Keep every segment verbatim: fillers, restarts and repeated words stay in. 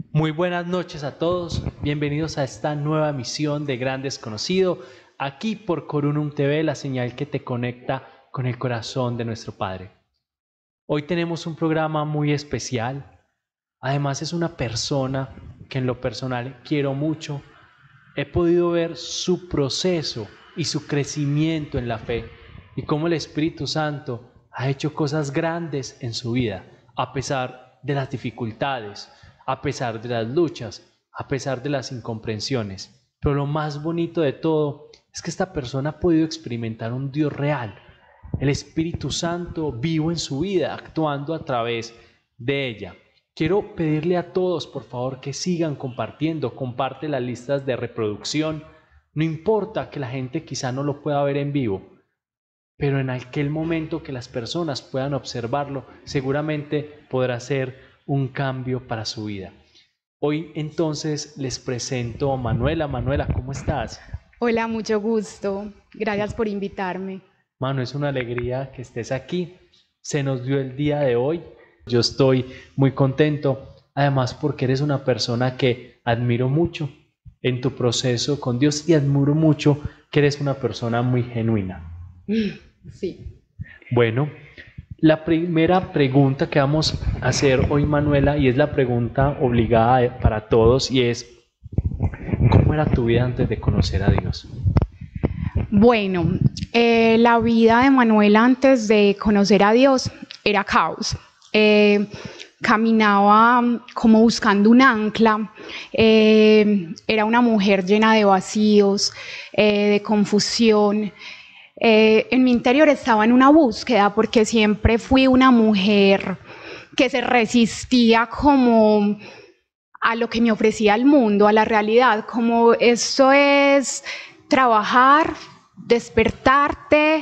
Muy buenas noches a todos, bienvenidos a esta nueva emisión de Gran Desconocido, aquí por Corunum T V, la señal que te conecta con el corazón de nuestro Padre. Hoy tenemos un programa muy especial, además es una persona que en lo personal quiero mucho. He podido ver su proceso y su crecimiento en la fe y cómo el Espíritu Santo ha hecho cosas grandes en su vida, a pesar de las dificultades, a pesar de las luchas, a pesar de las incomprensiones. Pero lo más bonito de todo es que esta persona ha podido experimentar un Dios real, el Espíritu Santo vivo en su vida, actuando a través de ella. Quiero pedirle a todos, por favor, que sigan compartiendo, comparte las listas de reproducción. No importa que la gente quizá no lo pueda ver en vivo, pero en aquel momento que las personas puedan observarlo, seguramente podrá ser un cambio para su vida. Hoy entonces les presento a Manuela. Manuela, ¿cómo estás? Hola, mucho gusto. Gracias por invitarme. Manu, es una alegría que estés aquí. Se nos dio el día de hoy. Yo estoy muy contento, además porque eres una persona que admiro mucho en tu proceso con Dios y admiro mucho que eres una persona muy genuina. Sí. Bueno, la primera pregunta que vamos a hacer hoy, Manuela, y es la pregunta obligada para todos, y es, ¿cómo era tu vida antes de conocer a Dios? Bueno, eh, la vida de Manuela antes de conocer a Dios era caos. Eh, caminaba como buscando un ancla, eh, era una mujer llena de vacíos, eh, de confusión. Eh, en mi interior estaba en una búsqueda porque siempre fui una mujer que se resistía como a lo que me ofrecía el mundo, a la realidad, como esto es trabajar, despertarte,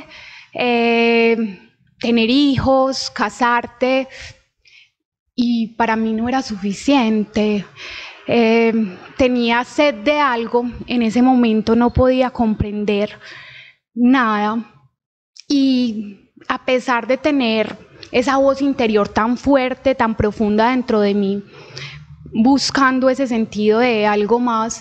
eh, tener hijos, casarte, y para mí no era suficiente. Eh, tenía sed de algo, en ese momento no podía comprender nada, y a pesar de tener esa voz interior tan fuerte, tan profunda dentro de mí, buscando ese sentido de algo más,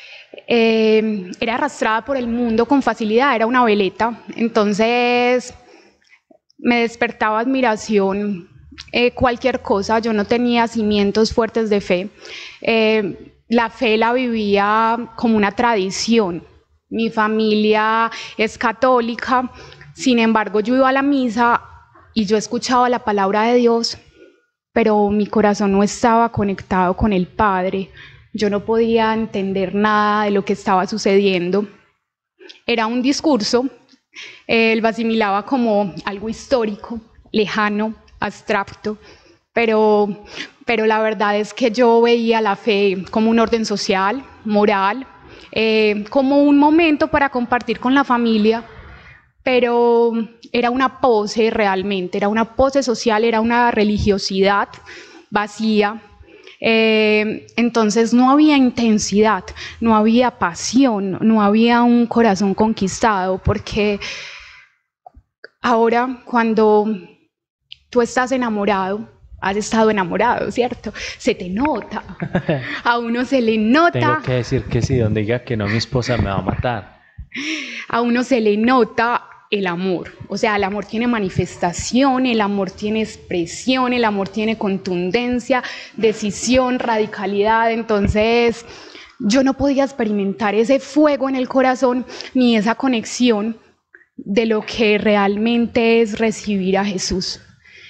eh, era arrastrada por el mundo con facilidad, era una veleta. Entonces me despertaba admiración, eh, cualquier cosa. Yo no tenía cimientos fuertes de fe. Eh, la fe la vivía como una tradición. Mi familia es católica, sin embargo yo iba a la misa y yo escuchaba la palabra de Dios, pero mi corazón no estaba conectado con el Padre. Yo no podía entender nada de lo que estaba sucediendo. Era un discurso, él lo asimilaba como algo histórico, lejano, abstracto, pero, pero la verdad es que yo veía la fe como un orden social, moral, eh, como un momento para compartir con la familia, pero era una pose realmente, era una pose social, era una religiosidad vacía. Eh, entonces no había intensidad, no había pasión, no había un corazón conquistado, porque ahora cuando tú estás enamorado, has estado enamorado, ¿cierto? Se te nota, a uno se le nota. Tengo que decir que sí, donde diga que no, mi esposa me va a matar. A uno se le nota el amor, o sea, el amor tiene manifestación, el amor tiene expresión, el amor tiene contundencia, decisión, radicalidad. Entonces yo no podía experimentar ese fuego en el corazón ni esa conexión de lo que realmente es recibir a Jesús.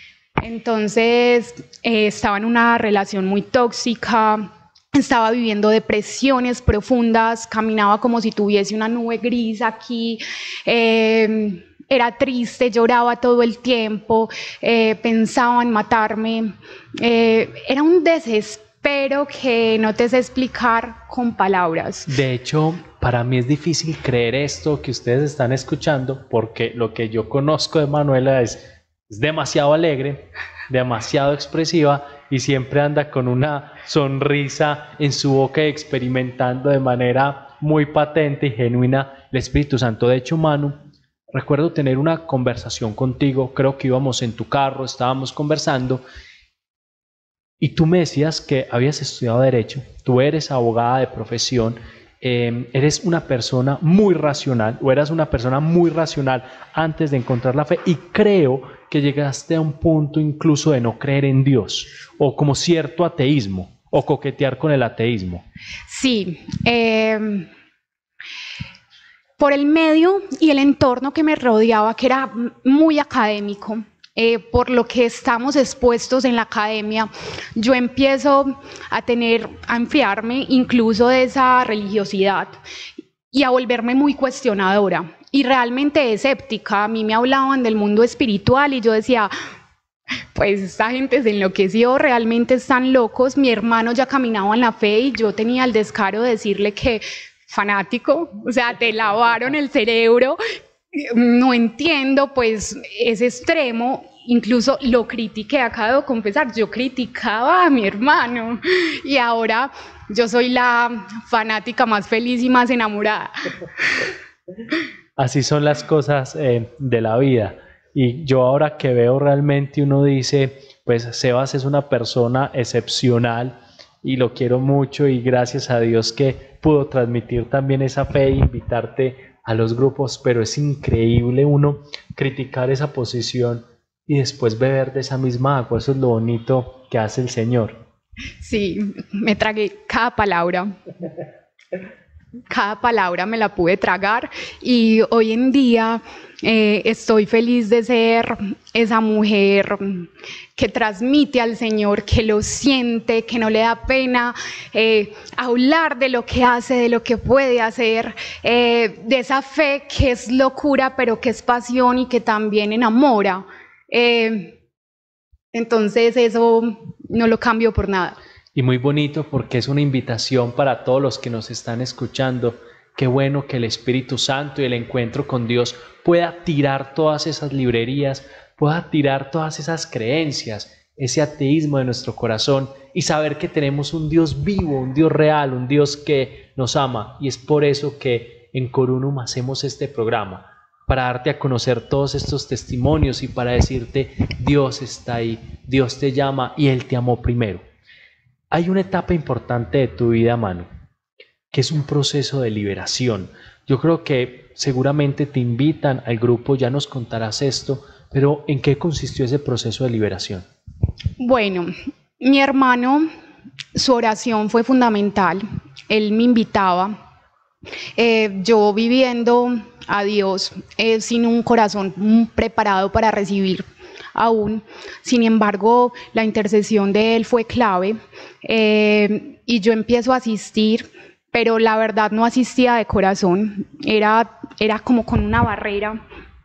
Entonces eh, estaba en una relación muy tóxica, estaba viviendo depresiones profundas, caminaba como si tuviese una nube gris aquí, eh, era triste, lloraba todo el tiempo, eh, pensaba en matarme, eh, era un desespero que no te sé explicar con palabras. De hecho, para mí es difícil creer esto que ustedes están escuchando, porque lo que yo conozco de Manuela es, es demasiado alegre, demasiado expresiva, y siempre anda con una sonrisa en su boca, experimentando de manera muy patente y genuina el Espíritu Santo. De hecho, Manu, recuerdo tener una conversación contigo, creo que íbamos en tu carro, estábamos conversando, Y tú me decías que habías estudiado Derecho, tú eres abogada de profesión, eh, eres una persona muy racional, o eras una persona muy racional antes de encontrar la fe, y creo que llegaste a un punto incluso de no creer en Dios, o como cierto ateísmo, o coquetear con el ateísmo. Sí, eh, por el medio y el entorno que me rodeaba, que era muy académico, eh, por lo que estamos expuestos en la academia, yo empiezo a tener, a enfriarme incluso de esa religiosidad y a volverme muy cuestionadora y realmente escéptica. A mí me hablaban del mundo espiritual y yo decía, pues esta gente se enloqueció, realmente están locos. Mi hermano ya caminaba en la fe y yo tenía el descaro de decirle que fanático, o sea, te lavaron el cerebro, no entiendo pues ese extremo. Incluso lo critiqué, acabo de confesar, yo criticaba a mi hermano y ahora yo soy la fanática más feliz y más enamorada. Así son las cosas eh, de la vida. Y yo ahora que veo realmente, uno dice, pues Sebas es una persona excepcional y lo quiero mucho, y gracias a Dios que pudo transmitir también esa fe e invitarte a los grupos, pero es increíble uno criticar esa posición y después beber de esa misma agua. Eso es lo bonito que hace el Señor. Sí, me tragué cada palabra. Cada palabra me la pude tragar y hoy en día eh, estoy feliz de ser esa mujer que transmite al Señor, que lo siente, que no le da pena eh, hablar de lo que hace, de lo que puede hacer, eh, de esa fe que es locura, pero que es pasión y que también enamora. Eh, entonces eso no lo cambio por nada. Y muy bonito porque es una invitación para todos los que nos están escuchando. Qué bueno que el Espíritu Santo y el encuentro con Dios pueda tirar todas esas librerías, pueda tirar todas esas creencias, ese ateísmo de nuestro corazón, y saber que tenemos un Dios vivo, un Dios real, un Dios que nos ama. Y es por eso que en Corunum hacemos este programa, para darte a conocer todos estos testimonios y para decirte, Dios está ahí, Dios te llama y Él te amó primero. Hay una etapa importante de tu vida, Manu, que es un proceso de liberación. Yo creo que seguramente te invitan al grupo, ya nos contarás esto, pero ¿en qué consistió ese proceso de liberación? Bueno, mi hermano, su oración fue fundamental. Él me invitaba, eh, yo viviendo a Dios eh, sin un corazón preparado para recibir aún. Sin embargo, la intercesión de él fue clave eh, y yo empiezo a asistir, pero la verdad no asistía de corazón, era, era como con una barrera.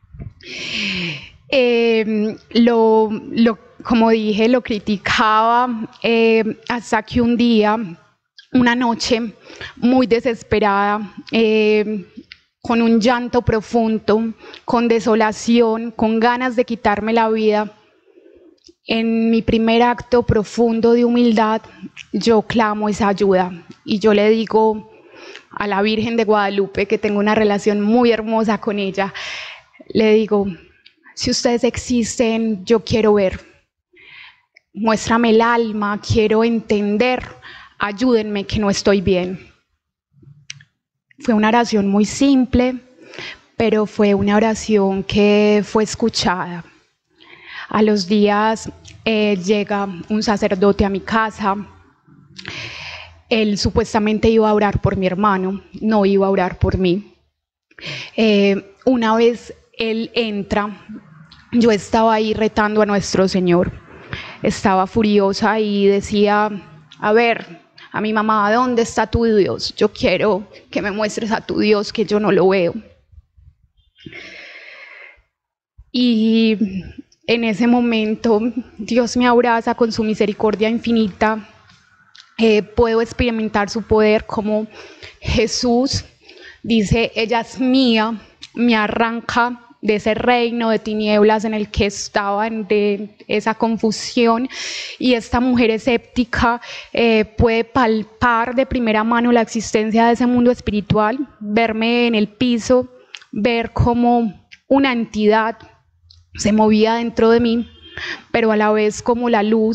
Eh, lo, lo, como dije, lo criticaba eh, hasta que un día, una noche muy desesperada, eh, con un llanto profundo, con desolación, con ganas de quitarme la vida, en mi primer acto profundo de humildad, yo clamo esa ayuda y yo le digo a la Virgen de Guadalupe, que tengo una relación muy hermosa con ella, le digo, si ustedes existen, yo quiero ver, muéstrame el alma, quiero entender, ayúdenme que no estoy bien. Fue una oración muy simple, pero fue una oración que fue escuchada. A los días eh, llega un sacerdote a mi casa. Él supuestamente iba a orar por mi hermano, no iba a orar por mí. Eh, una vez él entra, yo estaba ahí retando a nuestro Señor. Estaba furiosa y decía, a ver, a mi mamá, ¿dónde está tu Dios? Yo quiero que me muestres a tu Dios, que yo no lo veo. Y en ese momento Dios me abraza con su misericordia infinita. Eh, puedo experimentar su poder como Jesús dice, ella es mía, me arranca de ese reino de tinieblas en el que estaba, de esa confusión, y esta mujer escéptica eh, puede palpar de primera mano la existencia de ese mundo espiritual, verme en el piso, ver cómo una entidad se movía dentro de mí, pero a la vez como la luz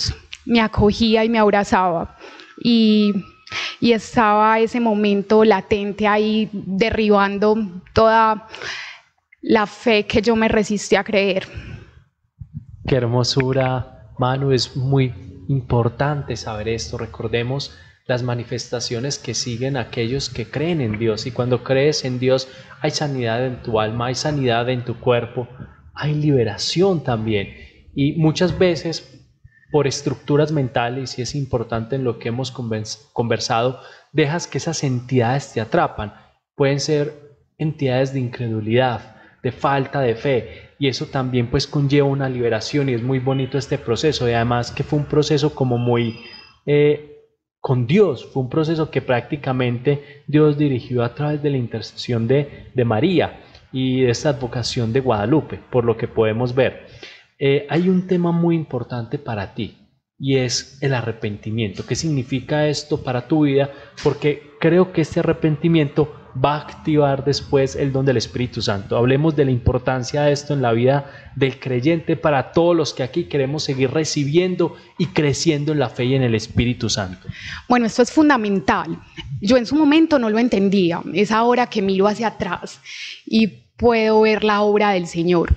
me acogía y me abrazaba. Y, y estaba ese momento latente ahí derribando toda la fe que yo me resistí a creer. Qué hermosura, Manu, es muy importante saber esto. Recordemos las manifestaciones que siguen a aquellos que creen en Dios, y cuando crees en Dios hay sanidad en tu alma, hay sanidad en tu cuerpo, hay liberación también. Y muchas veces por estructuras mentales, y es importante en lo que hemos conversado, dejas que esas entidades te atrapan. Pueden ser entidades de incredulidad, de falta de fe, y eso también pues conlleva una liberación, y es muy bonito este proceso. Y además que fue un proceso como muy eh, con Dios, fue un proceso que prácticamente Dios dirigió a través de la intercesión de, de María y de esta advocación de Guadalupe, por lo que podemos ver. Eh, hay un tema muy importante para ti, y es el arrepentimiento. ¿Qué significa esto para tu vida? Porque creo que este arrepentimiento va a activar después el don del Espíritu Santo. Hablemos de la importancia de esto en la vida del creyente, para todos los que aquí queremos seguir recibiendo y creciendo en la fe y en el Espíritu Santo. Bueno, esto es fundamental. Yo en su momento no lo entendía. Es ahora que miro hacia atrás y puedo ver la obra del Señor.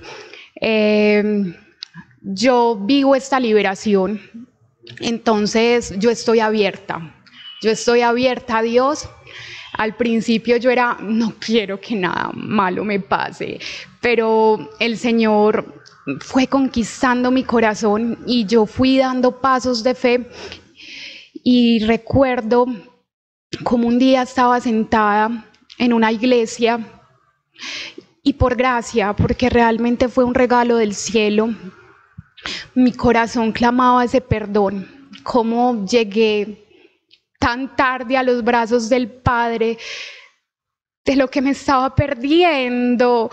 Eh, yo vivo esta liberación, entonces yo estoy abierta. Yo estoy abierta a Dios. Al principio yo era, no quiero que nada malo me pase, pero el Señor fue conquistando mi corazón y yo fui dando pasos de fe. Y recuerdo como un día estaba sentada en una iglesia, y por gracia, porque realmente fue un regalo del cielo, mi corazón clamaba ese perdón. Cómo llegué tan tarde a los brazos del Padre, de lo que me estaba perdiendo,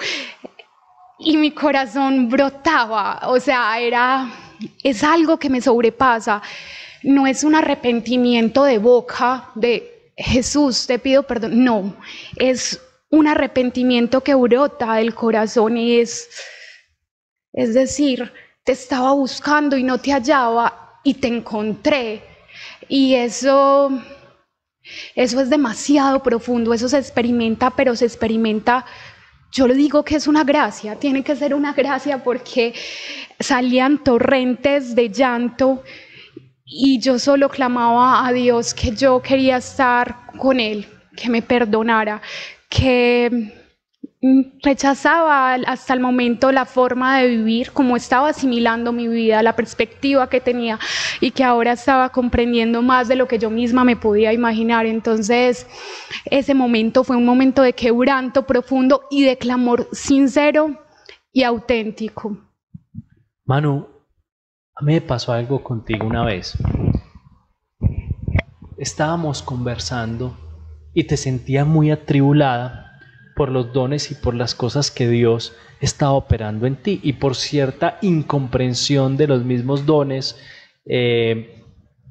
y mi corazón brotaba. O sea, era, es algo que me sobrepasa. No es un arrepentimiento de boca, de Jesús, te pido perdón. No, es un arrepentimiento que brota del corazón, y es, es decir, te estaba buscando y no te hallaba y te encontré. Y eso, eso es demasiado profundo, eso se experimenta, pero se experimenta, yo le digo que es una gracia, tiene que ser una gracia, porque salían torrentes de llanto y yo solo clamaba a Dios que yo quería estar con Él, que me perdonara, que rechazaba hasta el momento la forma de vivir, como estaba asimilando mi vida, la perspectiva que tenía, y que ahora estaba comprendiendo más de lo que yo misma me podía imaginar. Entonces ese momento fue un momento de quebranto profundo y de clamor sincero y auténtico. Manu, a mí me pasó algo contigo una vez. Estábamos conversando y te sentía muy atribulada por los dones y por las cosas que Dios está operando en ti, y por cierta incomprensión de los mismos dones eh,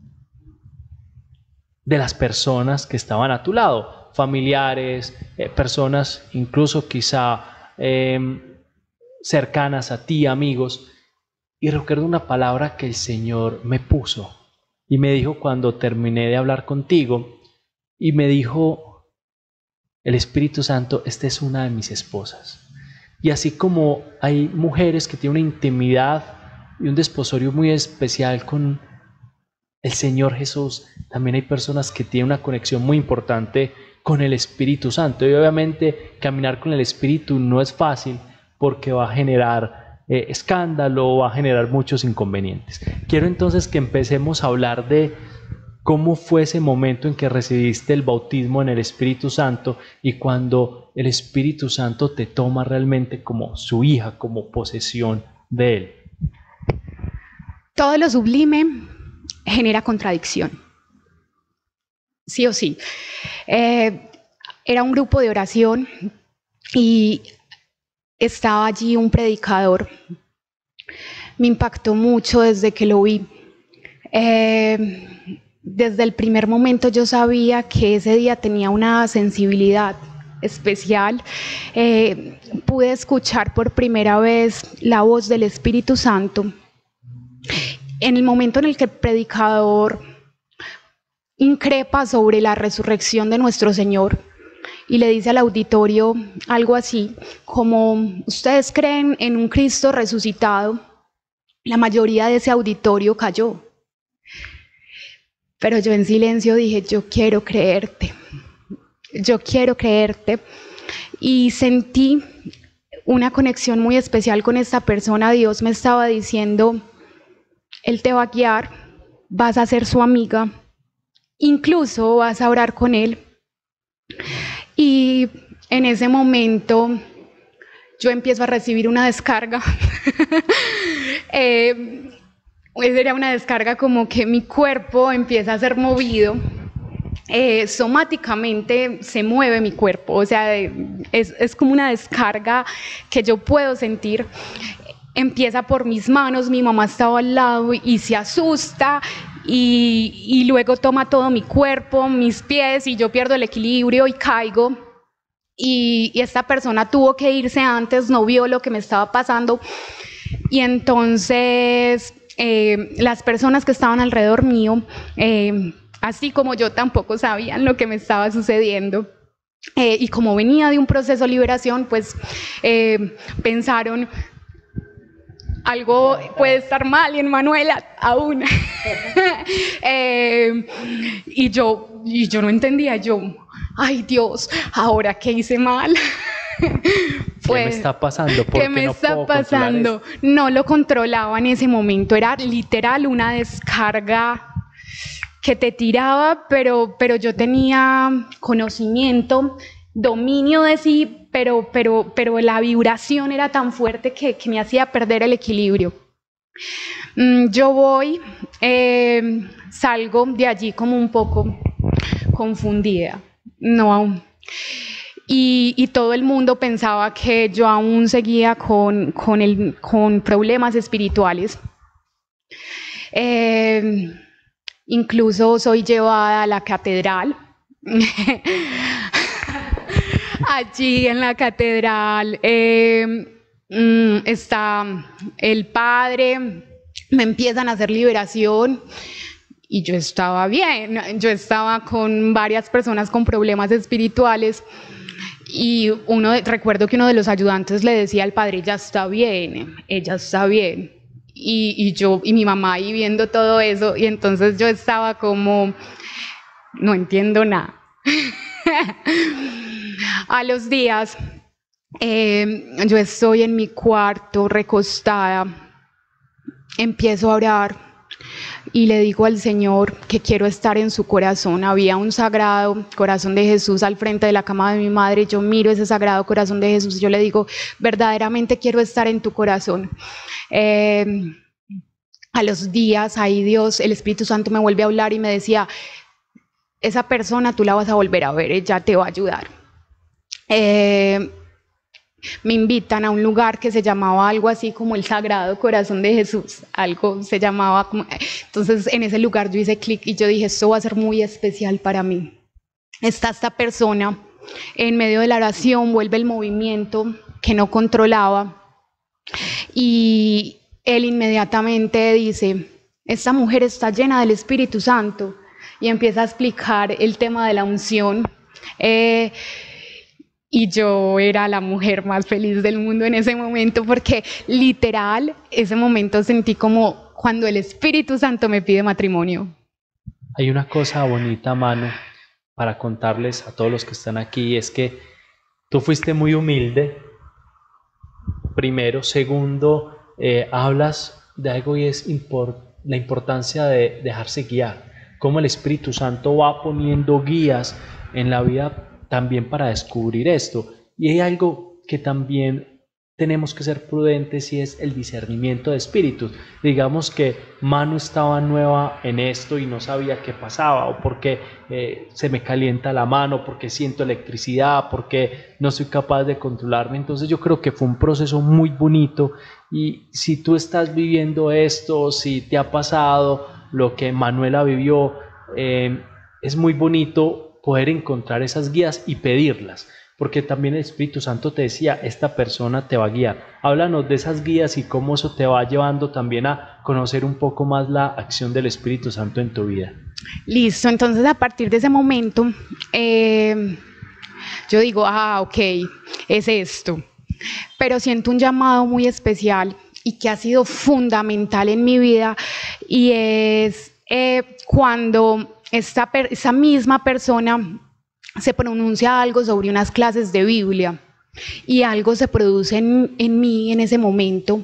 de las personas que estaban a tu lado, familiares, eh, personas incluso quizá eh, cercanas a ti, amigos. Y recuerdo una palabra que el Señor me puso y me dijo cuando terminé de hablar contigo, y me dijo: el Espíritu Santo, esta es una de mis esposas. Y así como hay mujeres que tienen una intimidad y un desposorio muy especial con el Señor Jesús, también hay personas que tienen una conexión muy importante con el Espíritu Santo. Y obviamente caminar con el Espíritu no es fácil, porque va a generar eh, escándalo, va a generar muchos inconvenientes. Quiero entonces que empecemos a hablar de cómo fue ese momento en que recibiste el bautismo en el Espíritu Santo, y cuando el Espíritu Santo te toma realmente como su hija, como posesión de Él. Todo lo sublime genera contradicción, sí o sí. Eh, era un grupo de oración y estaba allí un predicador. Me impactó mucho desde que lo vi. Eh, Desde el primer momento yo sabía que ese día tenía una sensibilidad especial. Eh, pude escuchar por primera vez la voz del Espíritu Santo, en el momento en el que el predicador increpa sobre la resurrección de nuestro Señor y le dice al auditorio algo así como: ustedes creen en un Cristo resucitado, la mayoría de ese auditorio cayó. Pero yo en silencio dije: yo quiero creerte, yo quiero creerte. Y sentí una conexión muy especial con esta persona. Dios me estaba diciendo: Él te va a guiar, vas a ser su amiga, incluso vas a orar con Él. Y en ese momento yo empiezo a recibir una descarga. eh, era una descarga como que mi cuerpo empieza a ser movido. Eh, somáticamente se mueve mi cuerpo, o sea, es, es como una descarga que yo puedo sentir. Empieza por mis manos, mi mamá estaba al lado y se asusta, y, y luego toma todo mi cuerpo, mis pies, y yo pierdo el equilibrio y caigo. Y, y esta persona tuvo que irse antes, no vio lo que me estaba pasando, y entonces eh, las personas que estaban alrededor mío, eh, así como yo, tampoco sabían lo que me estaba sucediendo. Eh, y como venía de un proceso de liberación, pues eh, pensaron: algo puede estar mal en Manuela aún. eh, y, yo, y yo no entendía, yo, ay Dios, ¿ahora qué hice mal? Pues, ¿qué me está pasando? ¿Por ¿Qué me no está pasando? No lo controlaba en ese momento, era literal una descarga que te tiraba, pero, pero yo tenía conocimiento, dominio de sí, pero, pero, pero la vibración era tan fuerte que, que me hacía perder el equilibrio. Mm, yo voy, eh, salgo de allí como un poco confundida, no aún. Y, y todo el mundo pensaba que yo aún seguía con, con, el, con problemas espirituales. Eh, incluso soy llevada a la catedral. Allí en la catedral eh, mm, está el padre, me empiezan a hacer liberación. Y yo estaba bien, yo estaba con varias personas con problemas espirituales. Y uno, recuerdo que uno de los ayudantes le decía al padre: ella está bien, ella está bien. Y, y yo y mi mamá ahí viendo todo eso, y entonces yo estaba como, no entiendo nada. A los días, eh, yo estoy en mi cuarto recostada, empiezo a orar y le digo al Señor que quiero estar en su corazón. Había un sagrado corazón de Jesús al frente de la cama de mi madre. Yo miro ese sagrado corazón de Jesús y yo le digo: verdaderamente quiero estar en tu corazón. Eh, a los días, ahí Dios, el Espíritu Santo me vuelve a hablar y me decía: esa persona tú la vas a volver a ver, ella te va a ayudar. Eh, me invitan a un lugar que se llamaba algo así como el Sagrado Corazón de Jesús, algo se llamaba como... Entonces en ese lugar yo hice clic y yo dije: esto va a ser muy especial para mí. Está esta persona en medio de la oración, vuelve el movimiento que no controlaba y él inmediatamente dice: esta mujer está llena del Espíritu Santo, y empieza a explicar el tema de la unción. Eh, Y yo era la mujer más feliz del mundo en ese momento, porque literal, ese momento sentí como cuando el Espíritu Santo me pide matrimonio. Hay una cosa bonita, Manu, para contarles a todos los que están aquí, es que tú fuiste muy humilde, primero. Segundo, eh, hablas de algo y es import- la importancia de dejarse guiar, cómo el Espíritu Santo va poniendo guías en la vida también para descubrir esto. Y hay algo que también tenemos que ser prudentes, y es el discernimiento de espíritus. Digamos que Manu estaba nueva en esto y no sabía qué pasaba, o porque eh, se me calienta la mano, porque siento electricidad, porque no soy capaz de controlarme. Entonces yo creo que fue un proceso muy bonito, y si tú estás viviendo esto, si te ha pasado lo que Manuela vivió, eh, es muy bonito poder encontrar esas guías y pedirlas, porque también el Espíritu Santo te decía, esta persona te va a guiar. Háblanos de esas guías y cómo eso te va llevando también a conocer un poco más la acción del Espíritu Santo en tu vida. Listo, entonces a partir de ese momento, eh, yo digo, ah, ok, es esto, pero siento un llamado muy especial y que ha sido fundamental en mi vida, y es eh, cuando esta, esta misma persona se pronuncia algo sobre unas clases de Biblia y algo se produce en, en mí en ese momento,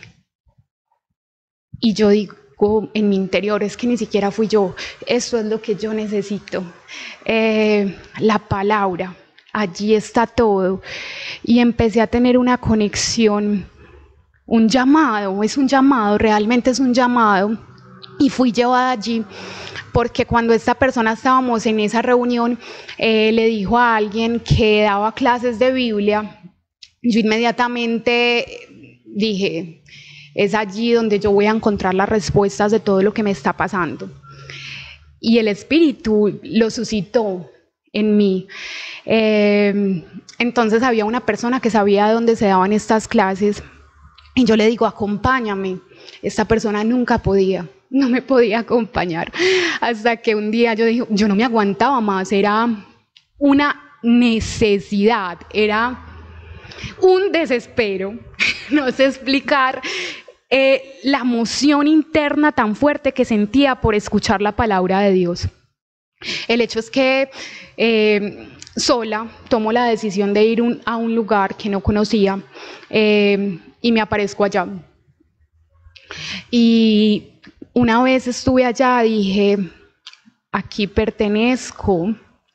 y yo digo en mi interior, es que ni siquiera fui yo, esto es lo que yo necesito, eh, la palabra, allí está todo, y empecé a tener una conexión, un llamado, es un llamado, realmente es un llamado, y fui llevada allí porque cuando esta persona estábamos en esa reunión, eh, le dijo a alguien que daba clases de Biblia, yo inmediatamente dije, es allí donde yo voy a encontrar las respuestas de todo lo que me está pasando. Y el Espíritu lo suscitó en mí. Eh, entonces había una persona que sabía dónde se daban estas clases, y yo le digo, acompáñame. Esta persona nunca podía, no me podía acompañar, hasta que un día yo dije, yo no me aguantaba más, era una necesidad, era un desespero, no sé explicar eh, la emoción interna tan fuerte que sentía por escuchar la palabra de Dios. El hecho es que eh, sola tomo la decisión de ir un, a un lugar que no conocía, eh, y me aparezco allá. Y una vez estuve allá, dije, aquí pertenezco,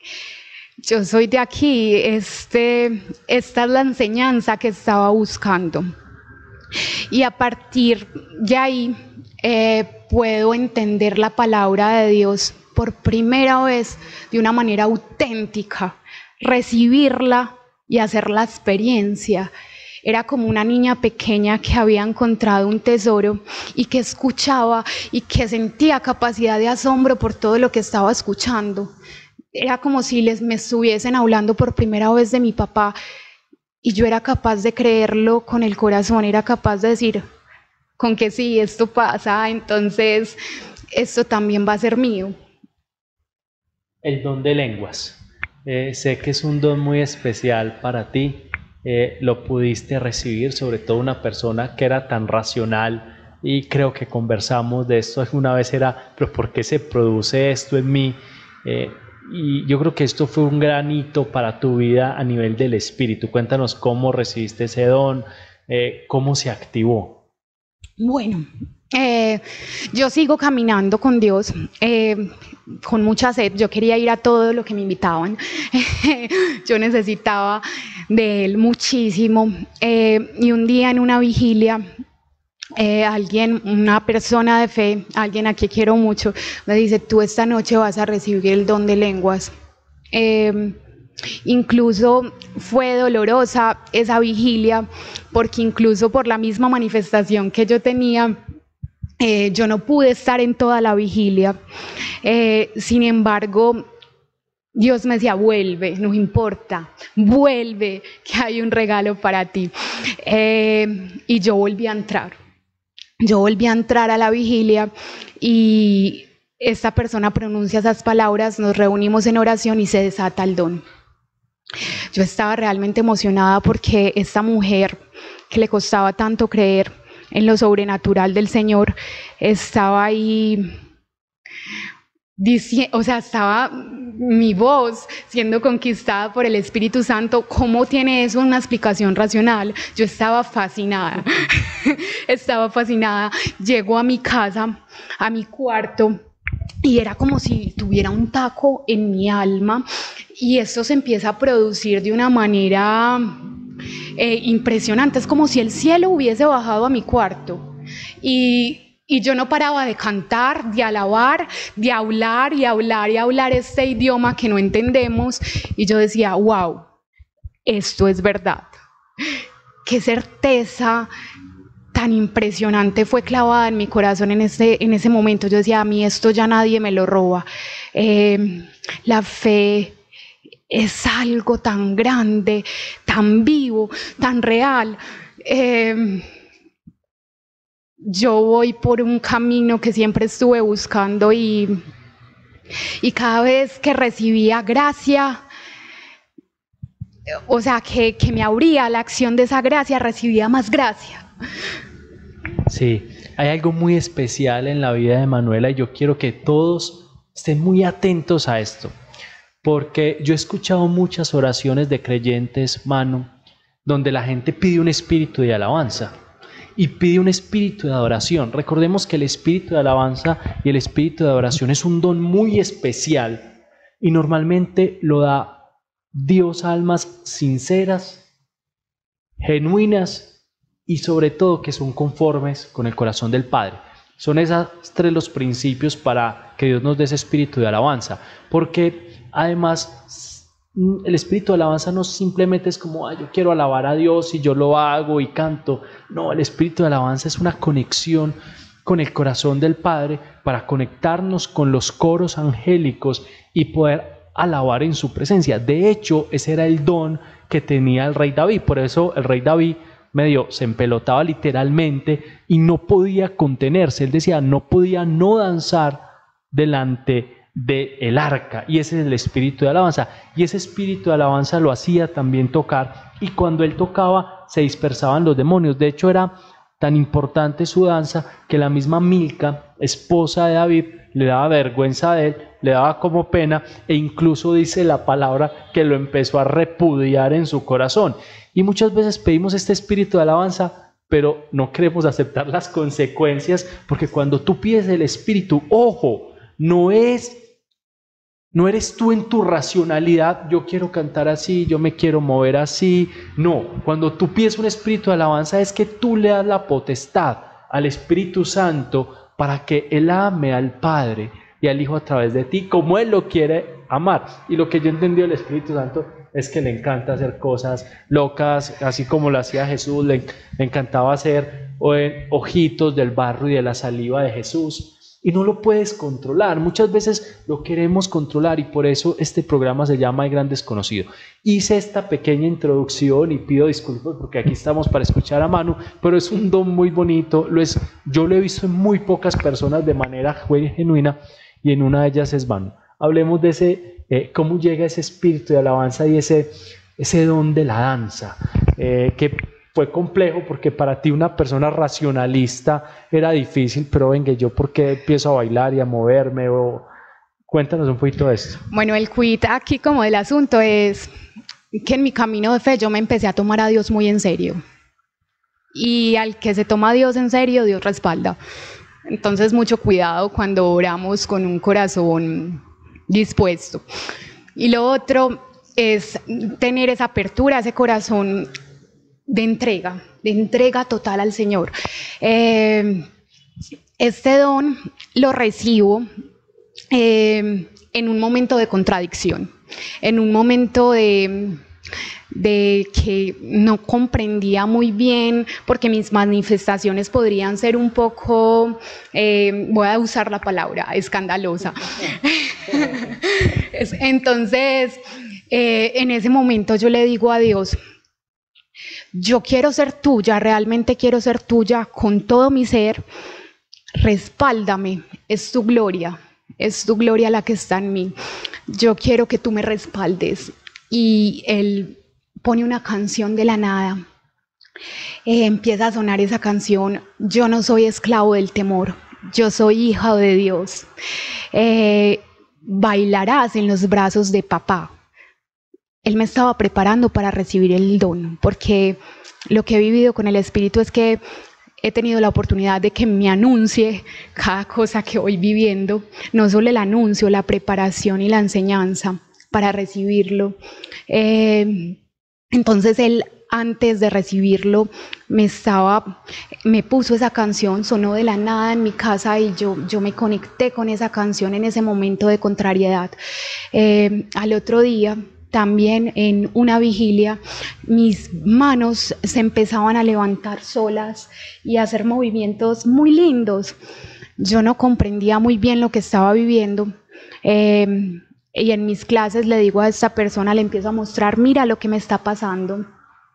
yo soy de aquí, este, esta es la enseñanza que estaba buscando. Y a partir de ahí eh, puedo entender la palabra de Dios por primera vez de una manera auténtica, recibirla y hacer la experiencia. Era como una niña pequeña que había encontrado un tesoro y que escuchaba y que sentía capacidad de asombro por todo lo que estaba escuchando. Era como si les, me estuviesen hablando por primera vez de mi papá, y yo era capaz de creerlo con el corazón, era capaz de decir, con que sí, esto pasa, entonces esto también va a ser mío. El don de lenguas. Eh, sé que es un don muy especial para ti. Eh, lo pudiste recibir, sobre todo una persona que era tan racional, y creo que conversamos de esto una vez, era, pero ¿por qué se produce esto en mí? Eh, y yo creo que esto fue un gran hito para tu vida a nivel del espíritu. Cuéntanos cómo recibiste ese don, eh, cómo se activó. Bueno, eh, yo sigo caminando con Dios, eh, con mucha sed. Yo quería ir a todo lo que me invitaban. Yo necesitaba de Él muchísimo. Eh, y un día en una vigilia, eh, alguien, una persona de fe, alguien a quien quiero mucho, me dice, tú esta noche vas a recibir el don de lenguas. Eh, Incluso fue dolorosa esa vigilia, porque incluso por la misma manifestación que yo tenía, eh, yo no pude estar en toda la vigilia. Eh, sin embargo, Dios me decía, vuelve, no importa, vuelve, que hay un regalo para ti. Eh, y yo volví a entrar, yo volví a entrar a la vigilia, y esta persona pronuncia esas palabras, nos reunimos en oración y se desata el don. Yo estaba realmente emocionada porque esta mujer, que le costaba tanto creer en lo sobrenatural del Señor, estaba ahí diciendo, o sea, estaba mi voz siendo conquistada por el Espíritu Santo. ¿Cómo tiene eso una explicación racional? Yo estaba fascinada, estaba fascinada. Llego a mi casa, a mi cuarto, y era como si tuviera un taco en mi alma, y esto se empieza a producir de una manera eh, impresionante. Es como si el cielo hubiese bajado a mi cuarto, y, y yo no paraba de cantar, de alabar, de hablar y hablar y hablar este idioma que no entendemos, y yo decía, wow, esto es verdad. Qué certeza tan impresionante fue clavada en mi corazón en ese, en ese momento. Yo decía, a mí esto ya nadie me lo roba. Eh, la fe es algo tan grande, tan vivo, tan real. Eh, yo voy por un camino que siempre estuve buscando y, y cada vez que recibía gracia, o sea, que, que me abría la acción de esa gracia, recibía más gracia. Sí, hay algo muy especial en la vida de Manuela y yo quiero que todos estén muy atentos a esto, porque yo he escuchado muchas oraciones de creyentes, Manu, donde la gente pide un espíritu de alabanza y pide un espíritu de adoración. Recordemos que el espíritu de alabanza y el espíritu de adoración es un don muy especial y normalmente lo da Dios a almas sinceras, genuinas y sobre todo que son conformes con el corazón del Padre. Son esos tres los principios para que Dios nos dé ese espíritu de alabanza, porque además el espíritu de alabanza no simplemente es como, ah, yo quiero alabar a Dios y yo lo hago y canto. No, el espíritu de alabanza es una conexión con el corazón del Padre para conectarnos con los coros angélicos y poder alabar en su presencia. De hecho, ese era el don que tenía el rey David. Por eso el rey David medio se empelotaba literalmente y no podía contenerse. Él decía, no podía no danzar delante del arca, y ese es el espíritu de alabanza, y ese espíritu de alabanza lo hacía también tocar, y cuando él tocaba se dispersaban los demonios. De hecho, era tan importante su danza que la misma Milca, esposa de David, le daba vergüenza de él, le daba como pena, e incluso dice la palabra que lo empezó a repudiar en su corazón. Y muchas veces pedimos este espíritu de alabanza, pero no queremos aceptar las consecuencias, porque cuando tú pides el espíritu, ojo, no es, no eres tú en tu racionalidad, yo quiero cantar así, yo me quiero mover así. No, cuando tú pides un espíritu de alabanza es que tú le das la potestad al Espíritu Santo para que Él ame al Padre y al Hijo a través de ti, como Él lo quiere amar. Y lo que yo entendí del Espíritu Santo es que le encanta hacer cosas locas, así como lo hacía Jesús. Le, le encantaba hacer ojitos del barro y de la saliva de Jesús. Y no lo puedes controlar. Muchas veces lo queremos controlar y por eso este programa se llama El Gran Desconocido. Hice esta pequeña introducción y pido disculpas porque aquí estamos para escuchar a Manu, pero es un don muy bonito. Lo es, yo lo he visto en muy pocas personas de manera genuina y en una de ellas es Manu. Hablemos de ese, eh, cómo llega ese espíritu de alabanza y ese, ese don de la danza, eh, que fue complejo porque para ti, una persona racionalista, era difícil, pero venga, ¿yo por qué empiezo a bailar y a moverme? O, cuéntanos un poquito de esto. Bueno, el quid aquí como del asunto es que en mi camino de fe yo me empecé a tomar a Dios muy en serio. Y al que se toma a Dios en serio, Dios respalda. Entonces, mucho cuidado cuando oramos con un corazón dispuesto. Y lo otro es tener esa apertura, ese corazón de entrega, de entrega total al Señor. Eh, este don lo recibo eh, en un momento de contradicción, en un momento de, de que no comprendía muy bien, porque mis manifestaciones podrían ser un poco, eh, voy a usar la palabra, escandalosa. Entonces, eh, en ese momento yo le digo a Dios, yo quiero ser tuya, realmente quiero ser tuya con todo mi ser, respáldame, es tu gloria, es tu gloria la que está en mí, yo quiero que tú me respaldes. Y Él pone una canción de la nada, eh, empieza a sonar esa canción, yo no soy esclavo del temor, yo soy hija de Dios, eh, bailarás en los brazos de papá. Él me estaba preparando para recibir el don, porque lo que he vivido con el Espíritu es que he tenido la oportunidad de que me anuncie cada cosa que voy viviendo, no solo el anuncio, la preparación y la enseñanza para recibirlo. Eh, entonces Él, antes de recibirlo, me estaba, me puso esa canción, sonó de la nada en mi casa y yo, yo me conecté con esa canción en ese momento de contrariedad. Eh, al otro día, también en una vigilia, mis manos se empezaban a levantar solas y a hacer movimientos muy lindos. Yo no comprendía muy bien lo que estaba viviendo. Eh, y en mis clases le digo a esta persona, le empiezo a mostrar, mira lo que me está pasando.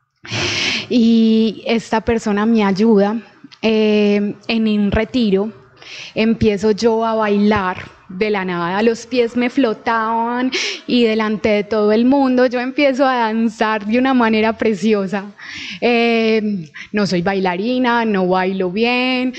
Y esta persona me ayuda. Eh, en un retiro empiezo yo a bailar de la nada, los pies me flotaban y delante de todo el mundo yo empiezo a danzar de una manera preciosa. Eh, no soy bailarina, no bailo bien,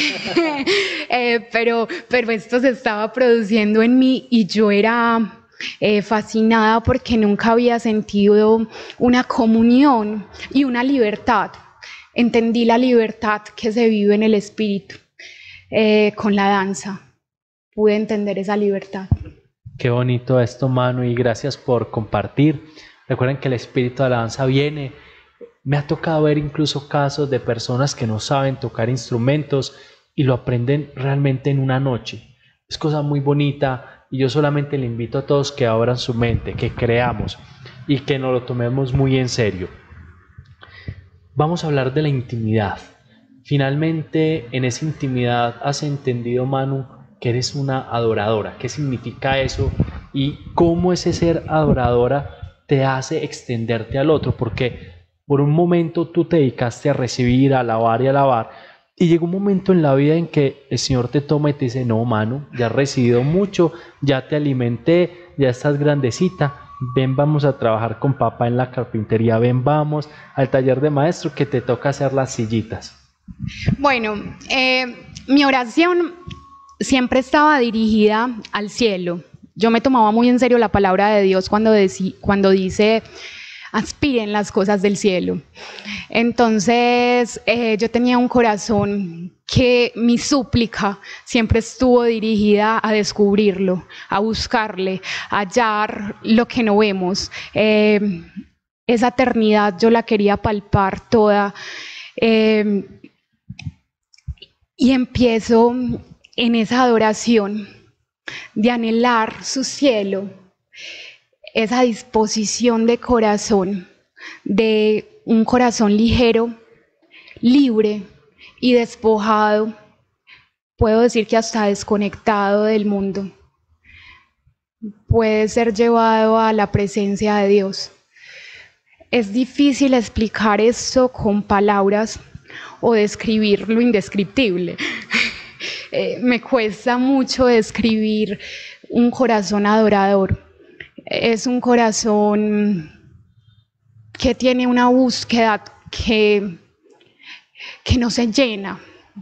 eh, pero, pero esto se estaba produciendo en mí y yo era eh, fascinada porque nunca había sentido una comunión y una libertad. Entendí la libertad que se vive en el espíritu eh, con la danza. Pude entender esa libertad. Qué bonito esto, Manu, y gracias por compartir. Recuerden que el espíritu de la danza viene. Me ha tocado ver incluso casos de personas que no saben tocar instrumentos y lo aprenden realmente en una noche. Es cosa muy bonita y yo solamente le invito a todos que abran su mente, que creamos y que nos lo tomemos muy en serio. Vamos a hablar de la intimidad. Finalmente, en esa intimidad has entendido, Manu, que eres una adoradora. ¿Qué significa eso? Y cómo ese ser adoradora te hace extenderte al otro, porque por un momento tú te dedicaste a recibir, a alabar y a alabar, y llegó un momento en la vida en que el Señor te toma y te dice, no, Manu, ya has recibido mucho, ya te alimenté, ya estás grandecita, ven, vamos a trabajar con papá en la carpintería, ven, vamos al taller de maestro que te toca hacer las sillitas. Bueno, eh, mi oración siempre estaba dirigida al cielo. Yo me tomaba muy en serio la palabra de Dios cuando, deci- cuando dice, aspiren las cosas del cielo. Entonces, eh, yo tenía un corazón que mi súplica siempre estuvo dirigida a descubrirlo, a buscarle, a hallar lo que no vemos. Eh, esa eternidad yo la quería palpar toda. Eh, y empiezo en esa adoración de anhelar su cielo, esa disposición de corazón, de un corazón ligero, libre y despojado, puedo decir que hasta desconectado del mundo, puede ser llevado a la presencia de Dios. Es difícil explicar esto con palabras o describir lo indescriptible. Eh, me cuesta mucho describir un corazón adorador. Es un corazón que tiene una búsqueda que, que no se llena.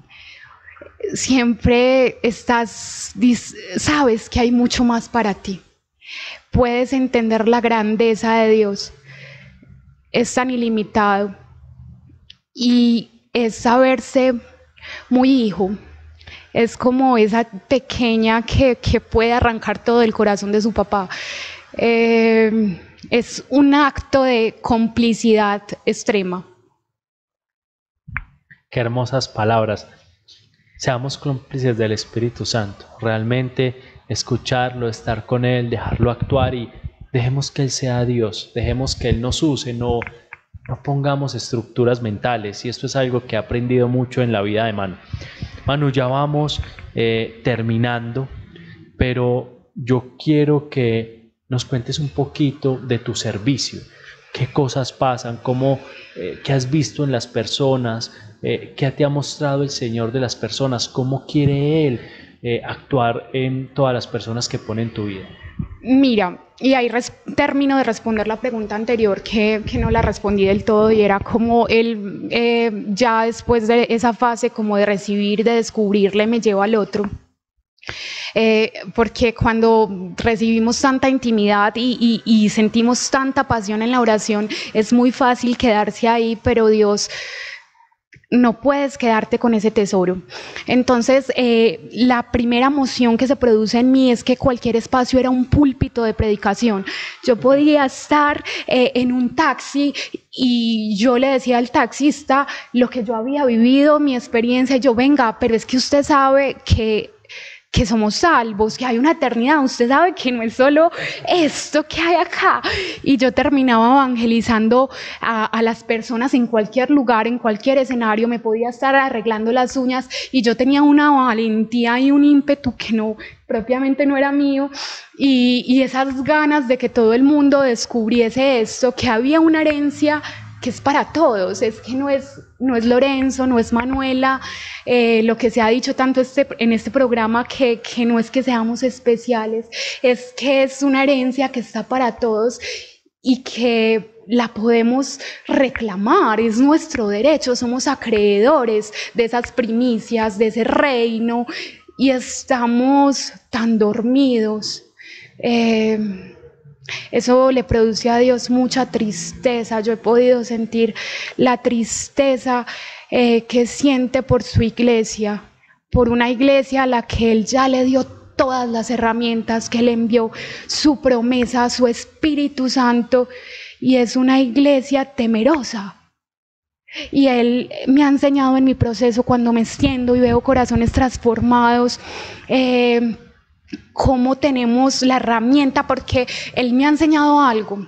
Siempre estás, sabes que hay mucho más para ti. Puedes entender la grandeza de Dios. Es tan ilimitado y es saberse muy hijo. Es como esa pequeña que, que puede arrancar todo el corazón de su papá. Eh, es un acto de complicidad extrema. Qué hermosas palabras. Seamos cómplices del Espíritu Santo. Realmente escucharlo, estar con Él, dejarlo actuar y dejemos que Él sea Dios. Dejemos que Él nos use, no, no pongamos estructuras mentales. Y esto es algo que he aprendido mucho en la vida de Manu. Manu, ya vamos eh, terminando, pero yo quiero que nos cuentes un poquito de tu servicio. ¿Qué cosas pasan? ¿Cómo, eh, ¿Qué has visto en las personas? Eh, ¿Qué te ha mostrado el Señor de las personas? ¿Cómo quiere Él eh, actuar en todas las personas que pone en tu vida? Mira, y ahí res- termino de responder la pregunta anterior que, que no la respondí del todo y era como él eh, ya después de esa fase como de recibir, de descubrirle, me lleva al otro. Eh, porque cuando recibimos tanta intimidad y, y, y sentimos tanta pasión en la oración, es muy fácil quedarse ahí, pero Dios, no puedes quedarte con ese tesoro. Entonces, eh, la primera emoción que se produce en mí es que cualquier espacio era un púlpito de predicación. Yo podía estar eh, en un taxi y yo le decía al taxista lo que yo había vivido, mi experiencia, yo, venga, pero es que usted sabe que que somos salvos, que hay una eternidad. Usted sabe que no es solo esto que hay acá. Y yo terminaba evangelizando a, a las personas en cualquier lugar, en cualquier escenario. Me podía estar arreglando las uñas y yo tenía una valentía y un ímpetu que no, propiamente no era mío. Y, y esas ganas de que todo el mundo descubriese esto, que había una herencia que es para todos, es que no es, no es Lorenzo, no es Manuela, eh, lo que se ha dicho tanto este, en este programa, que, que no es que seamos especiales, es que es una herencia que está para todos y que la podemos reclamar, es nuestro derecho, somos acreedores de esas primicias, de ese reino, y estamos tan dormidos. Eh, Eso le produce a Dios mucha tristeza. Yo he podido sentir la tristeza eh, que siente por su iglesia, por una iglesia a la que Él ya le dio todas las herramientas, que le envió su promesa, su Espíritu Santo, y es una iglesia temerosa. Y Él me ha enseñado en mi proceso, cuando me extiendo y veo corazones transformados, eh, cómo tenemos la herramienta, porque Él me ha enseñado algo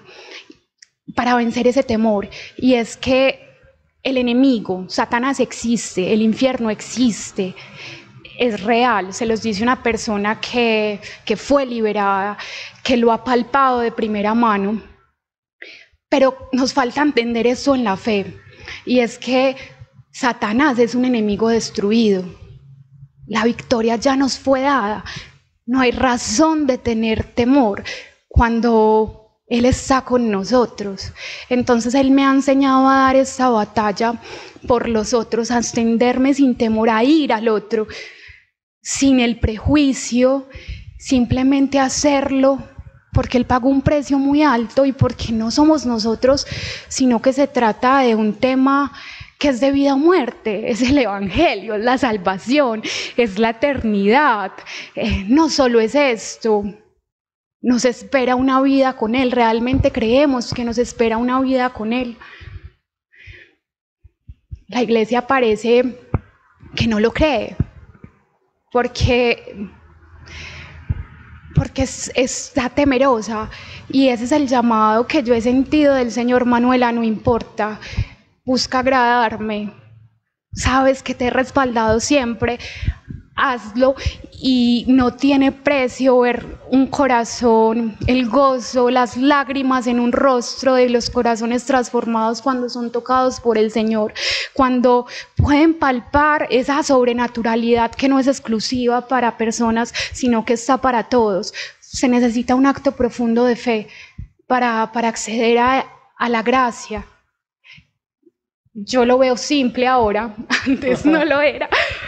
para vencer ese temor, y es que el enemigo, Satanás, existe, el infierno existe, es real. Se los dice una persona que, que fue liberada, que lo ha palpado de primera mano, pero nos falta entender eso en la fe, y es que Satanás es un enemigo destruido, la victoria ya nos fue dada. No hay razón de tener temor cuando Él está con nosotros. Entonces Él me ha enseñado a dar esta batalla por los otros, a extenderme sin temor, a ir al otro, sin el prejuicio, simplemente hacerlo porque Él pagó un precio muy alto y porque no somos nosotros, sino que se trata de un tema que es de vida o muerte, es el evangelio, es la salvación, es la eternidad. Eh, no solo es esto, nos espera una vida con Él, realmente creemos que nos espera una vida con Él. La iglesia parece que no lo cree, porque, porque es, está temerosa, y ese es el llamado que yo he sentido del Señor. Manuela, no importa, busca agradarme, sabes que te he respaldado siempre, hazlo, y no tiene precio ver un corazón, el gozo, las lágrimas en un rostro de los corazones transformados cuando son tocados por el Señor, cuando pueden palpar esa sobrenaturalidad que no es exclusiva para personas, sino que está para todos. Se necesita un acto profundo de fe para, para acceder a, a la gracia. Yo lo veo simple ahora, antes no lo era,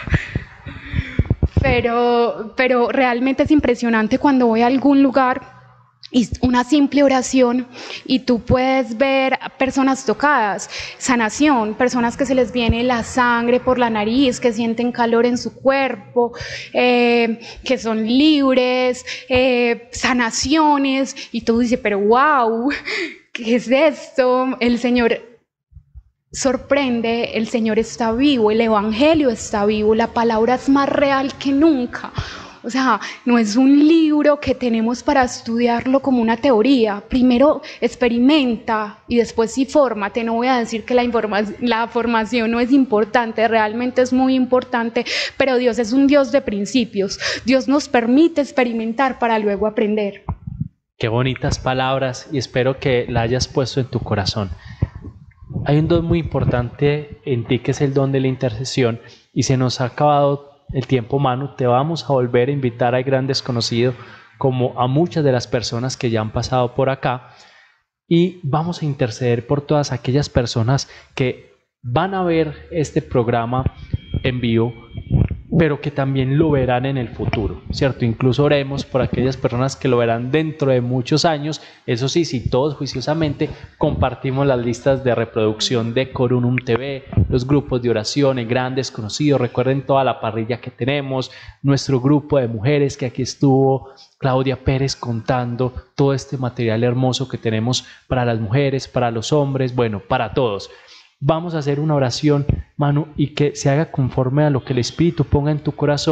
pero, pero realmente es impresionante cuando voy a algún lugar y una simple oración y tú puedes ver personas tocadas, sanación, personas que se les viene la sangre por la nariz, que sienten calor en su cuerpo, eh, que son libres, eh, sanaciones, y tú dices, pero wow, ¿qué es esto? El Señor sorprende, el Señor está vivo, el evangelio está vivo, la palabra es más real que nunca. O sea, no es un libro que tenemos para estudiarlo como una teoría. Primero experimenta y después sí fórmate. No voy a decir que la, informa- la formación no es importante, realmente es muy importante, pero Dios es un Dios de principios. Dios nos permite experimentar para luego aprender. Qué bonitas palabras, y espero que la hayas puesto en tu corazón. Hay un don muy importante en ti, que es el don de la intercesión, y se nos ha acabado el tiempo, Manu. Te vamos a volver a invitar al Gran Desconocido, como a muchas de las personas que ya han pasado por acá, y vamos a interceder por todas aquellas personas que van a ver este programa en vivo, pero que también lo verán en el futuro, ¿cierto? Incluso oremos por aquellas personas que lo verán dentro de muchos años. Eso sí, si todos juiciosamente compartimos las listas de reproducción de Corunum T V, los grupos de oración, el Gran Desconocido. Recuerden toda la parrilla que tenemos, nuestro grupo de mujeres, que aquí estuvo Claudia Pérez contando todo este material hermoso que tenemos para las mujeres, para los hombres, bueno, para todos. Vamos a hacer una oración, Manu, y que se haga conforme a lo que el Espíritu ponga en tu corazón,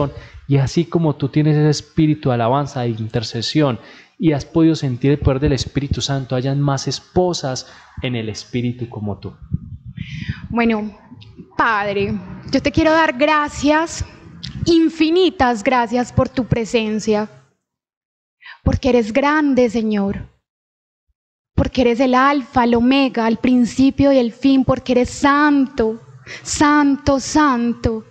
Y así como tú tienes ese espíritu de alabanza, de intercesión, y has podido sentir el poder del Espíritu Santo, hayan más esposas en el Espíritu como tú. Bueno, Padre, yo te quiero dar gracias, infinitas gracias por tu presencia, porque eres grande, Señor, porque eres el alfa, el omega, el principio y el fin, porque eres santo, santo, santo.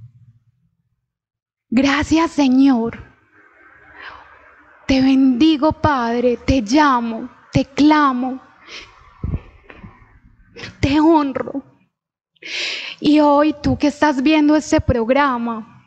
Gracias, Señor. Te bendigo, Padre, te llamo, te clamo, te honro. Y hoy tú que estás viendo este programa,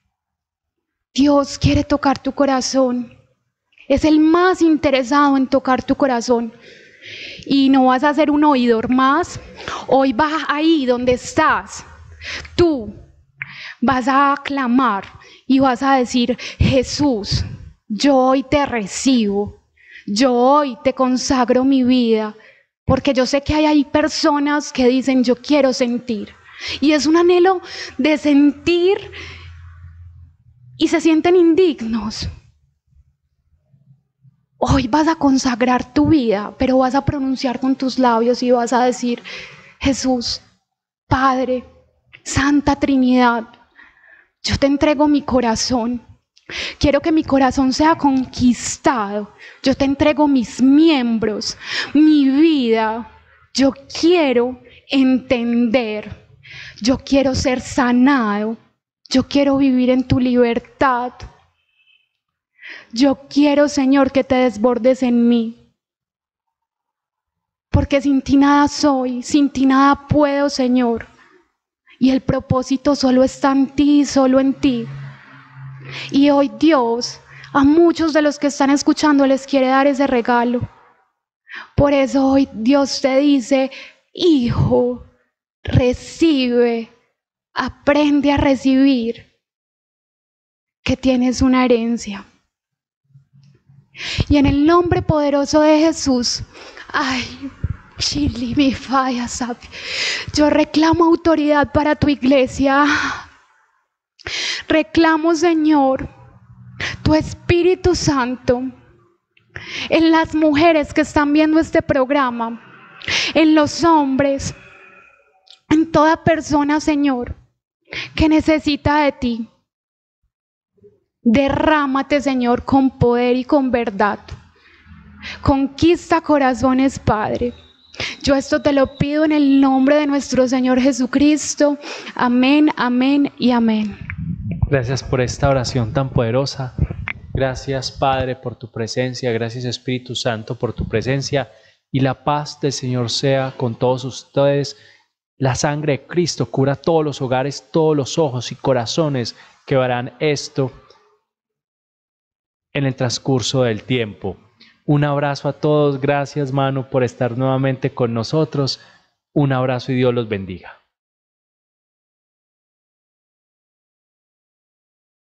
Dios quiere tocar tu corazón. Es el más interesado en tocar tu corazón. Y no vas a ser un oidor más. Hoy vas ahí donde estás. Tú vas a clamar y vas a decir: Jesús, yo hoy te recibo. Yo hoy te consagro mi vida. Porque yo sé que hay, hay personas que dicen: yo quiero sentir. Y es un anhelo de sentir y se sienten indignos. Hoy vas a consagrar tu vida, pero vas a pronunciar con tus labios y vas a decir: Jesús, Padre, Santa Trinidad, yo te entrego mi corazón. Quiero que mi corazón sea conquistado. Yo te entrego mis miembros, mi vida. Yo quiero entender. Yo quiero ser sanado. Yo quiero vivir en tu libertad. Yo quiero, Señor, que te desbordes en mí. Porque sin ti nada soy, sin ti nada puedo, Señor. Y el propósito solo está en ti, solo en ti. Y hoy Dios, a muchos de los que están escuchando, les quiere dar ese regalo. Por eso hoy Dios te dice: hijo, recibe, aprende a recibir, que tienes una herencia. Y en el nombre poderoso de Jesús, ay, Chili, mi falla, sabe. Yo reclamo autoridad para tu iglesia. Reclamo, Señor, tu Espíritu Santo en las mujeres que están viendo este programa, en los hombres, en toda persona, Señor, que necesita de ti. Derrámate, Señor, con poder y con verdad. Conquista corazones, Padre. Yo esto te lo pido en el nombre de nuestro Señor Jesucristo. Amén, amén y amén. Gracias por esta oración tan poderosa. Gracias, Padre, por tu presencia. Gracias, Espíritu Santo, por tu presencia. Y la paz del Señor sea con todos ustedes. La sangre de Cristo cura todos los hogares, todos los ojos y corazones que verán esto en el transcurso del tiempo. Un abrazo a todos. Gracias, Manu, por estar nuevamente con nosotros. Un abrazo y Dios los bendiga.